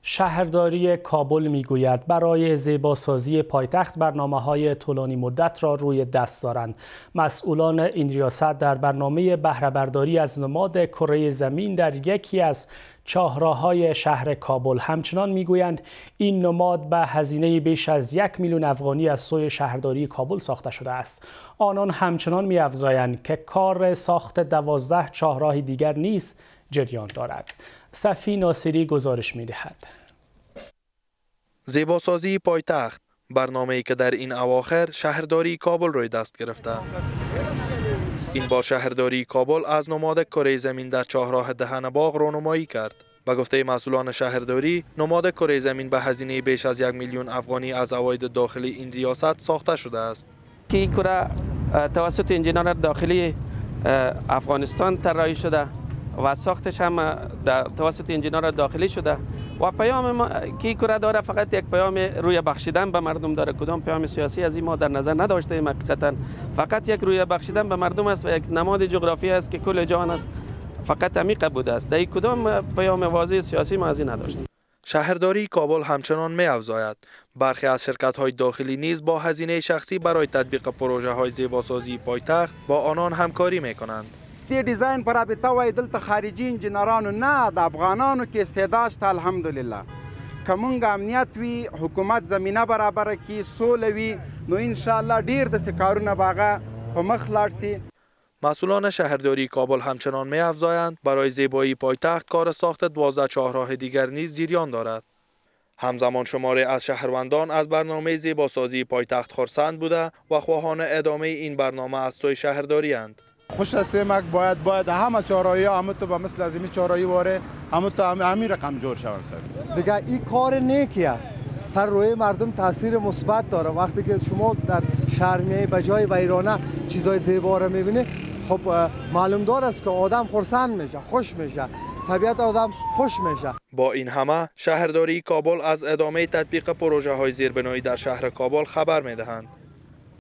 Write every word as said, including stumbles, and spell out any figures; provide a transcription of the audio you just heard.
شهرداری کابل میگوید برای زیباسازی پایتخت برنامه‌های طولانی مدت را روی دست دارند. مسئولان این ریاست در برنامه بهره‌برداری از نماد کره زمین در یکی از چهارراه‌های شهر کابل همچنان میگویند این نماد به هزینه بیش از یک میلیون افغانی از سوی شهرداری کابل ساخته شده است. آنان همچنان می‌افزایند که کار ساخت دوازده چهارراه دیگر نیز جریان دارد. صفی ناصری گزارش می‌دهد. زیباسازی پایتخت برنامه‌ای که در این اواخر شهرداری کابل روی دست گرفته. این بار شهرداری کابل از نماد کره زمین در چهارراه دهن باغ رونمایی کرد. به گفته مسئولان شهرداری، نماد کره زمین به هزینه بیش از یک میلیون افغانی از عواید داخلی این ریاست ساخته شده است. این کره توسط انجینر داخلی افغانستان طراحی شده و ساختش هم توسط انجینر داخلی شده و پیام ما که کره داره فقط یک پیام روی بخشیدن به مردم داره. کدام پیام سیاسی از این ما در نظر نداشته ایم. حقیقتا فقط یک روی بخشیدن به مردم است و یک نماد جغرافی است که کل جهان است، فقط عمیق بوده است. در کدام پیام واضح سیاسی ما از این نداشتیم. شهرداری کابل همچنان می‌افزاید برخی از شرکت‌های داخلی نیز با هزینه شخصی برای تطبیق پروژه‌های زیباسازی پایتخت با آنان همکاری می‌کنند. دی ډیزاین پر رابطه وای دلته خارجي انجینرانو نه د افغانانو کې استعداد شته. الحمدلله که مونږ امنیت وي، حکومت زمینه برابره کړي، سوله وي، نو ان شاء الله ډیر داسې کارونه به هغه په مخ لاړ سي. مسئولان شهرداری کابل همچنان می‌افزایند برای زیبایی پایتخت کار ساخت دوازده چهارراه دیگر نیز جریان دارد. همزمان شماری از شهروندان از برنامه زیباسازی پایتخت خرسند بوده و خواهان ادامه این برنامه از سوی شهرداری اند. خوش هستیم که باید باید همه چهارراهی ها همه تو به مثل از این چهارراهی واره همه تو همین رقم جور شوند. سر دیگه این کار نیکی است، سر روی مردم تاثیر مثبت داره. وقتی که شما در شهر میای به جای ویرانه چیزای زیبا رو میبینی، خب معلوم دار است که آدم خرسند میشه، خوش میشه، طبیعت آدم خوش میشه. با این همه شهرداری کابل از ادامه تطبیق پروژه های زیربنایی در شهر کابل خبر میدهند.